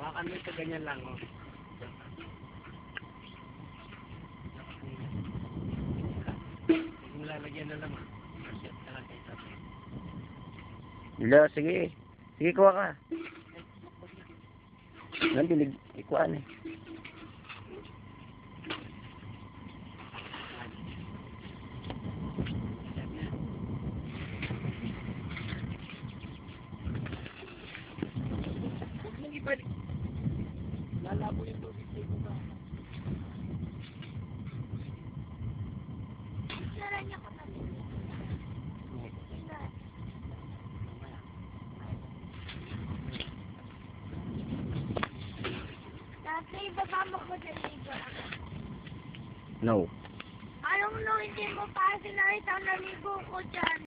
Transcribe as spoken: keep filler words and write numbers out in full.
Hawakan mo ito, ganyan lang, oh. Yung lalagyan na naman. Dilo, sige. Sige, kuha ka. Nabilig, ikuhaan eh. Lalabo yung tubig dito ba? Sara niya ko na din. Dati, baba mo ko dyan, Ligo. No. Anong no, hindi mo pa sinarita na ligo ko dyan.